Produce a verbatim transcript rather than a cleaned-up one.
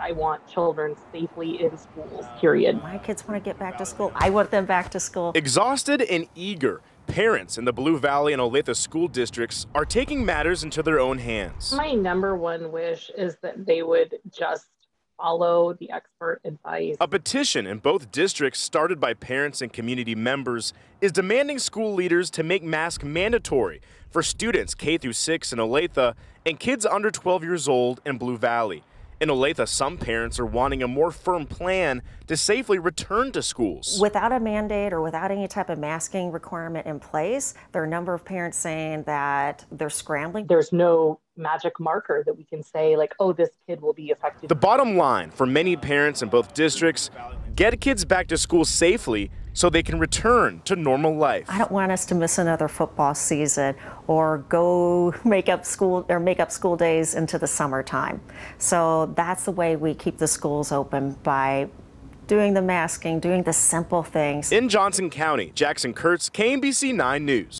I want children safely in schools, period. My kids want to get back to school. I want them back to school. Exhausted and eager, parents in the Blue Valley and Olathe school districts are taking matters into their own hands. My number one wish is that they would just follow the expert advice. A petition in both districts, started by parents and community members, is demanding school leaders to make masks mandatory for students K through six in Olathe and kids under twelve years old in Blue Valley. In Olathe, some parents are wanting a more firm plan to safely return to schools. Without a mandate or without any type of masking requirement in place, there are a number of parents saying that they're scrambling. There's no magic marker that we can say like, oh, this kid will be affected. The bottom line for many parents in both districts, get kids back to school safely so they can return to normal life. I don't want us to miss another football season or go make up school or make up school days into the summertime. So that's the way we keep the schools open, by doing the masking, doing the simple things. In Johnson County, Jackson Kurtz, K M B C nine News.